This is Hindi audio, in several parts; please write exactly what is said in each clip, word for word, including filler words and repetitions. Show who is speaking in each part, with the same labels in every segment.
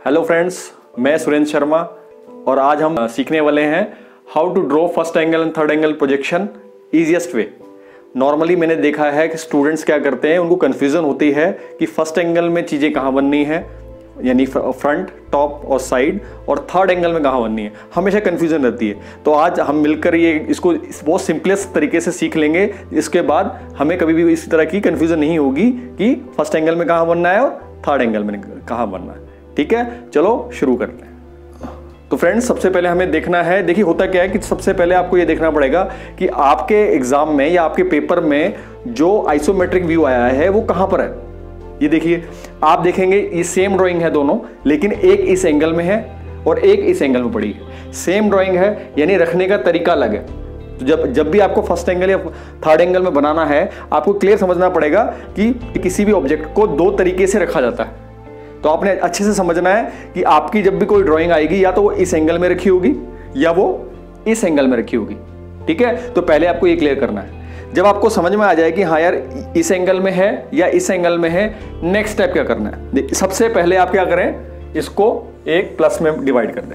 Speaker 1: हेलो फ्रेंड्स, मैं सुरेंद्र शर्मा और आज हम सीखने वाले हैं how to draw first angle and third angle projection easiest way. Normally मैंने देखा है कि स्टूडेंट्स क्या करते हैं, उनको कन्फ्यूजन होती है कि फर्स्ट एंगल में चीज़ें कहाँ बननी है, यानी फ्रंट, टॉप और साइड, और थर्ड एंगल में कहाँ बननी है, हमेशा कन्फ्यूजन रहती है। तो आज हम मिलकर ये इसको बहुत सिंपलेस्ट तरीके से सीख लेंगे। इसके बाद हमें कभी भी इस तरह की कन्फ्यूजन नहीं होगी कि फर्स्ट एंगल में कहाँ बनना है और थर्ड एंगल में कहाँ बनना है। ठीक है, चलो शुरू करते हैं। तो फ्रेंड्स, सबसे पहले हमें देखना है, देखिए होता क्या है कि सबसे पहले आपको ये देखना पड़ेगा कि आपके एग्जाम में या आपके पेपर में जो आइसोमेट्रिक व्यू आया है वो कहाँ पर है। ये देखिए, आप देखेंगे ये सेम ड्राइंग है दोनों, लेकिन एक इस एंगल में है और एक इस एंगल में पड़ी है। सेम ड्राइंग है यानी रखने का तरीका अलग है। तो जब जब भी आपको फर्स्ट एंगल या थर्ड एंगल में बनाना है, आपको क्लियर समझना पड़ेगा कि किसी भी ऑब्जेक्ट को दो तरीके से रखा जाता है। तो आपने अच्छे से समझना है कि आपकी जब भी कोई ड्राइंग आएगी या तो वो इस एंगल में रखी होगी या वो इस एंगल में रखी होगी। ठीक है, तो पहले आपको ये क्लियर करना है। जब आपको समझ में आ जाए कि हाँ यार इस एंगल में है या इस एंगल में है, नेक्स्ट स्टेप क्या करना है। सबसे पहले आप क्या करें, इसको एक प्लस में डिवाइड कर दें।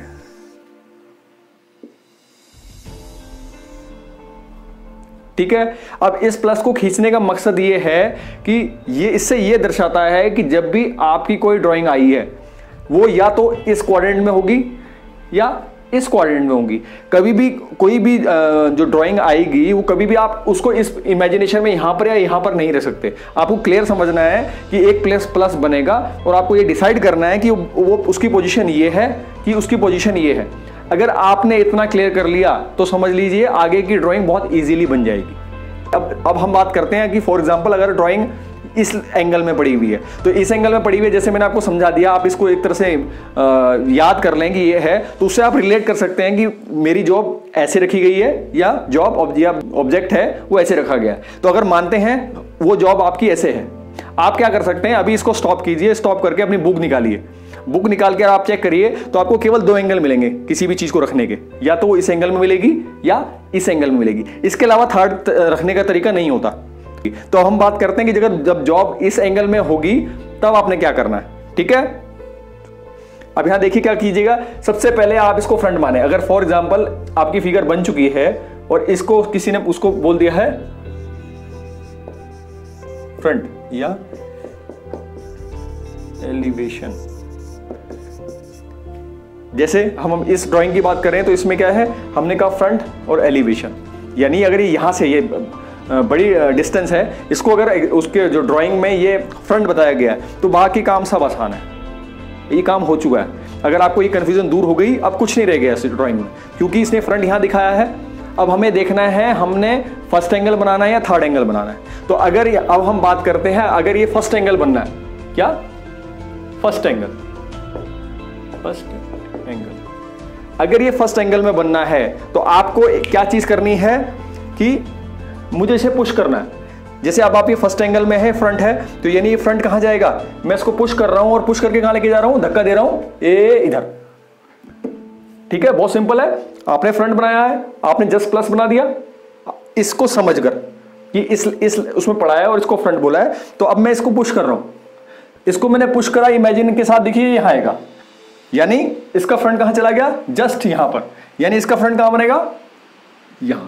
Speaker 1: ठीक है, अब इस प्लस को खींचने का मकसद ये है कि ये इससे ये दर्शाता है कि जब भी आपकी कोई ड्राइंग आई है वो या तो इस क्वाड्रेंट में होगी या इस क्वाड्रेंट में होगी। कभी भी कोई भी जो ड्राइंग आएगी वो कभी भी आप उसको इस इमेजिनेशन में यहां पर या यहां पर नहीं रख सकते। आपको क्लियर समझना है कि एक प्लस प्लस बनेगा और आपको ये डिसाइड करना है कि वो उसकी पोजीशन ये है कि उसकी पोजीशन ये है। अगर आपने इतना क्लियर कर लिया तो समझ लीजिए आगे की ड्राइंग बहुत इजीली बन जाएगी। अब अब हम बात करते हैं कि फॉर एग्जांपल अगर ड्राइंग इस एंगल में पड़ी हुई है, तो इस एंगल में पड़ी हुई है, जैसे मैंने आपको समझा दिया, आप इसको एक तरह से आ, याद कर लें कि ये है, तो उससे आप रिलेट कर सकते हैं कि मेरी जॉब ऐसे रखी गई है या जॉब ऑब्जेक्ट है वो ऐसे रखा गया है। तो अगर मानते हैं वो जॉब आपकी ऐसे है, आप क्या कर सकते हैं, अभी इसको स्टॉप कीजिए, स्टॉप करके अपनी बुक निकालिए। बुक निकाल के आप चेक करिए तो आपको केवल दो एंगल मिलेंगे किसी भी चीज को रखने के, या तो वो इस एंगल में मिलेगी या इस एंगल में मिलेगी। इसके अलावा थर्ड रखने का तरीका नहीं होता। तो हम बात करते हैं कि जब जब जॉब इस एंगल में होगी तब आपने क्या करना है। ठीक है, अब यहां देखिए क्या कीजिएगा। सबसे पहले आप इसको फ्रंट माने। अगर फॉर एग्जांपल आपकी फिगर बन चुकी है और इसको किसी ने उसको बोल दिया है फ्रंट या एलिवेशन, जैसे हम इस ड्राइंग की बात करें तो इसमें क्या है, हमने कहा फ्रंट और एलिवेशन, यानी अगर ये यहां से ये बड़ी डिस्टेंस है, इसको अगर उसके जो ड्राइंग में ये फ्रंट बताया गया है तो बाकी काम सब आसान है, ये काम हो चुका है। अगर आपको ये कंफ्यूजन दूर हो गई, अब कुछ नहीं रह गया इस ड्राइंग में, क्योंकि इसने फ्रंट यहां दिखाया है। अब हमें देखना है हमने फर्स्ट एंगल बनाना है या थर्ड एंगल बनाना है। तो अगर अब हम बात करते हैं, अगर ये फर्स्ट एंगल बनना है, क्या फर्स्ट एंगल, फर्स्ट एंगल अगर ये फर्स्ट एंगल में बनना है तो आपको क्या चीज करनी है कि मुझे इसे पुश करना है। जैसे अब आप ये फर्स्ट एंगल में है, फ्रंट है, तो यानी ये फ्रंट कहां जाएगा, मैं इसको पुश कर रहा हूं और पुश करके कहां लेके जा रहा हूं, धक्का दे रहा हूं ए इधर। ठीक है, बहुत सिंपल है। आपने फ्रंट बनाया है, आपने जस्ट प्लस बना दिया इसको समझकर कि इस इस उसमें पड़ा है और इसको फ्रंट बोला है। तो अब मैं इसको पुश कर रहा हूं, इसको मैंने पुश करा, इमेजिन के साथ देखिए यहां आएगा, यानी इसका फ्रंट कहां चला गया, जस्ट यहां पर, यानी इसका फ्रंट कहां बनेगा, यहां।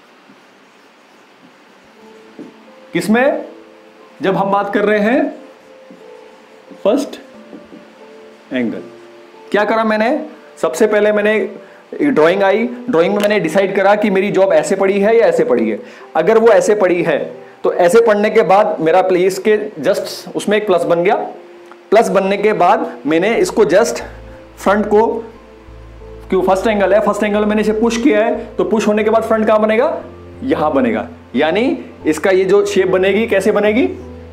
Speaker 1: किसमें, जब हम बात कर रहे हैं फर्स्ट एंगल। क्या करा मैंने, सबसे पहले मैंने ड्राइंग आई, ड्राइंग में मैंने डिसाइड करा कि मेरी जॉब ऐसे पड़ी है या ऐसे पड़ी है। अगर वो ऐसे पड़ी है तो ऐसे पढ़ने के बाद मेरा प्लेस के जस्ट उसमें एक प्लस बन गया। प्लस बनने के बाद मैंने इसको जस्ट फ्रंट को, क्यों फर्स्ट एंगल है, फर्स्ट एंगल मैंने इसे पुश किया है, तो पुश होने के बाद फ्रंट कहां बनेगा, यहां बनेगा। यानी इसका ये जो शेप बनेगी कैसे बनेगी,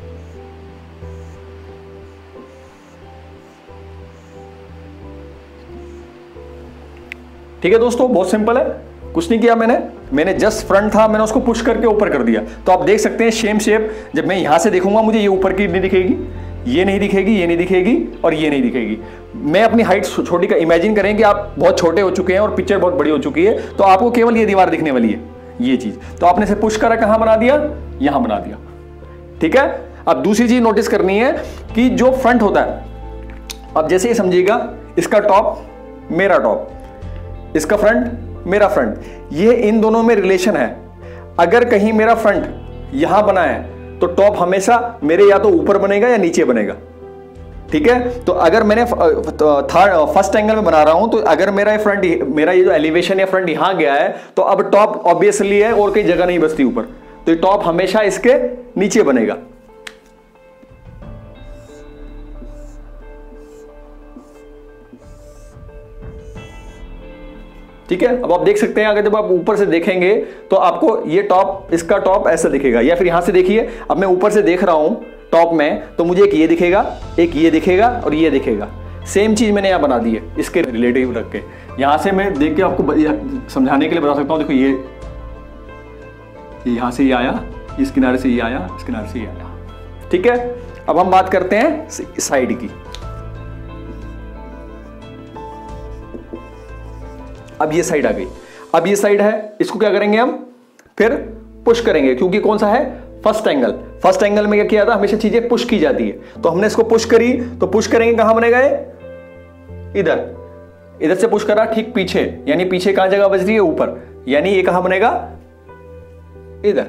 Speaker 1: ठीक है दोस्तों, बहुत सिंपल है, कुछ नहीं किया मैंने मैंने जस्ट फ्रंट था, मैंने उसको पुश करके ऊपर कर दिया। तो आप देख सकते हैं सेम शेप, जब मैं यहां से देखूंगा मुझे ये ऊपर की नहीं दिखेगी, ये नहीं दिखेगी, ये नहीं दिखेगी और ये नहीं दिखेगी। मैं अपनी हाइट छोटी का इमेजिन करें कि आप बहुत छोटे हो चुके हैं और पिक्चर बहुत बड़ी हो चुकी है, तो आपको केवल ये दीवार दिखने वाली है, ये चीज। तो आपने इसे पुश करा, कहां बना दिया, यहां बना दिया। ठीक है, अब दूसरी चीज नोटिस करनी है कि जो फ्रंट होता है, अब जैसे ये समझिएगा इसका टॉप मेरा टॉप, इसका फ्रंट मेरा फ्रंट, ये इन दोनों में रिलेशन है। अगर कहीं मेरा फ्रंट यहां बना है तो टॉप हमेशा मेरे या तो ऊपर बनेगा या नीचे बनेगा, ठीक है। तो अगर मैंने थर्ड फर्स्ट एंगल में बना रहा हूं तो अगर मेरा फ्रंट, मेरा ये जो एलिवेशन या फ्रंट यहां गया है तो अब टॉप ऑब्वियसली है और कहीं जगह नहीं बचती ऊपर, तो ये टॉप हमेशा इसके नीचे बनेगा। ठीक है, अब आप देख सकते हैं अगर जब आप ऊपर से देखेंगे तो आपको ये टॉप, इसका टॉप ऐसा दिखेगा, या फिर यहां से देखिए, अब मैं ऊपर से देख रहा हूं टॉप में तो मुझे एक ये दिखेगा, एक ये दिखेगा और ये दिखेगा। सेम चीज मैंने यहां बना दी है इसके रिलेटिव रख के। यहां से मैं देख के आपको समझाने के लिए बता सकता हूं, देखो ये यहां से ये आया, इस किनारे से ये आया, इस किनारे से ये आया, ठीक है। अब हम बात करते हैं साइड की। अब ये साइड आ गई, अब ये साइड है, इसको क्या करेंगे हम, फिर पुश करेंगे, क्योंकि कौन सा है, फर्स्ट एंगल। फर्स्ट एंगल में क्या किया था, हमेशा चीजें पुश की जाती है, तो हमने इसको पुश करी, तो पुश करेंगे कहां बनेगा ये, इधर, इधर से पुश करा ठीक पीछे, यानी पीछे कहां जगह बच रही है, ऊपर, यानी ये कहां बनेगा, इधर।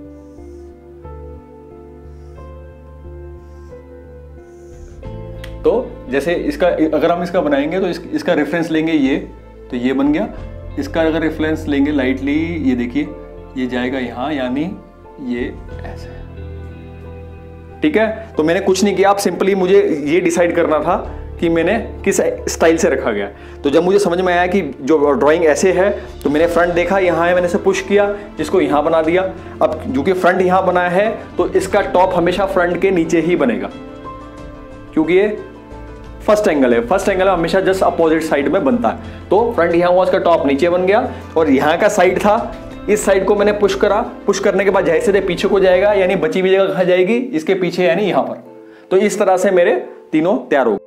Speaker 1: तो जैसे इसका अगर हम इसका बनाएंगे तो इस, इसका रेफरेंस लेंगे ये, तो ये बन गया। इसका अगर रेफरेंस लेंगे लाइटली, ये देखिए ये जाएगा यहां, यानी ये ऐसे, ठीक है। तो मैंने कुछ नहीं किया, आप सिंपली मुझे ये डिसाइड करना था कि मैंने किस स्टाइल से रखा गया। तो जब मुझे समझ में आया कि जो ड्राइंग ऐसे है, तो मैंने फ्रंट देखा यहाँ है, मैंने इसे पुश किया, इसको यहाँ बना दिया। अब जो कि फ्रंट यहाँ बनाया है तो इसका टॉप हमेशा फ्रंट के नीचे ही बनेगा, क्योंकि ये फर्स्ट एंगल है। फर्स्ट एंगल हमेशा जस्ट अपोजिट साइड में बनता है। तो फ्रंट यहाँ हुआ, इसका टॉप नीचे बन गया, और यहाँ का साइड था, इस साइड को मैंने पुश करा, पुश करने के बाद जाहिर से पीछे को जाएगा, यानी बची हुई जगह कहाँ जाएगी, इसके पीछे, यानी यहाँ पर। तो इस तरह से मेरे तीनों तैयार हो गए।